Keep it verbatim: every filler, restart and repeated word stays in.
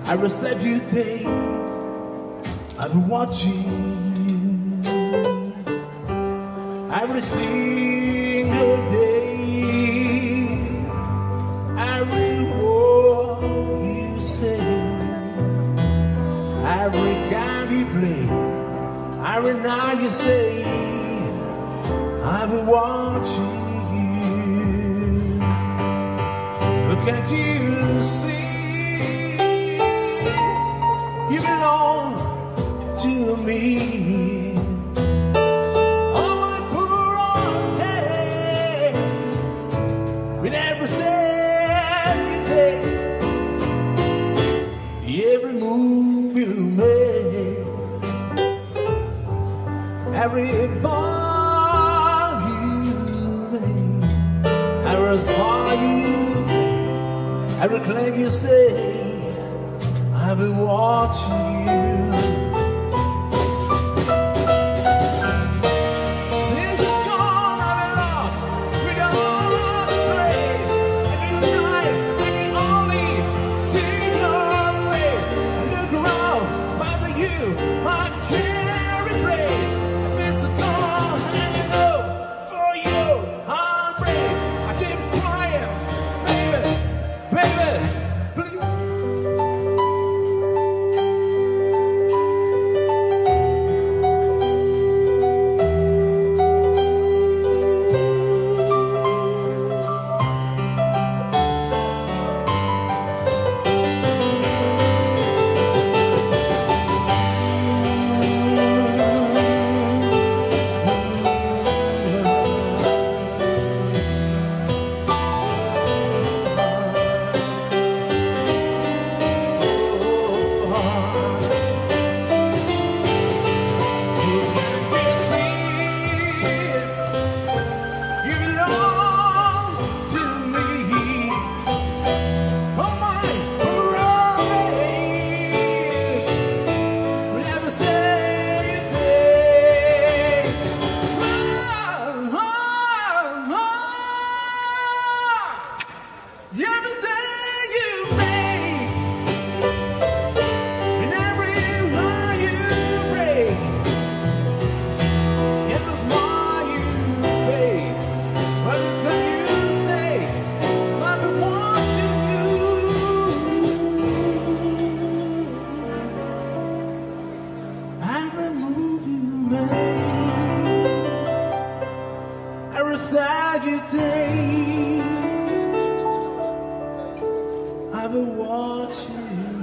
Every step you take, I've been watching you. Every single day, every word you say, every game you play, every night you say, I've been watching you. Look at you, see. You belong to me. Oh, my poor old head, with every step you take, every move you make, every ball you make, every smile you make, every claim you say, I've been watching you. Since you're gone, I've been lost. We got all the place. Every night, I can only see your face. I look around, find you, I can't replace. I've been so gone, and you know, for you, I'll race. I keep crying, baby, baby, please. Every side you take, I've been watching.